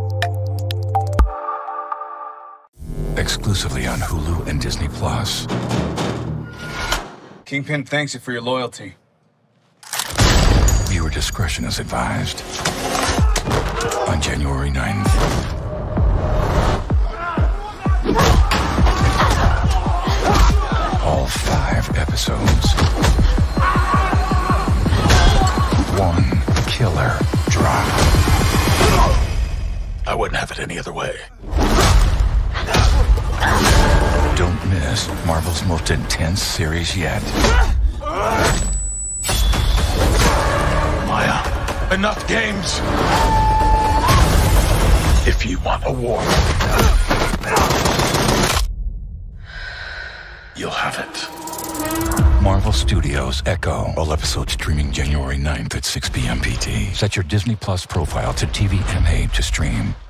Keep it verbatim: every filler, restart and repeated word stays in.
Exclusively on Hulu and Disney Plus. Kingpin thanks you for your loyalty. Viewer discretion is advised. On January ninth. All five episodes. One killer drop. I wouldn't have it any other way. Don't miss Marvel's most intense series yet. Maya, enough games. If you want a war, you'll have it. Marvel Studios Echo. All episodes streaming January ninth at six p m P T. Set your Disney Plus profile to T V M A to stream.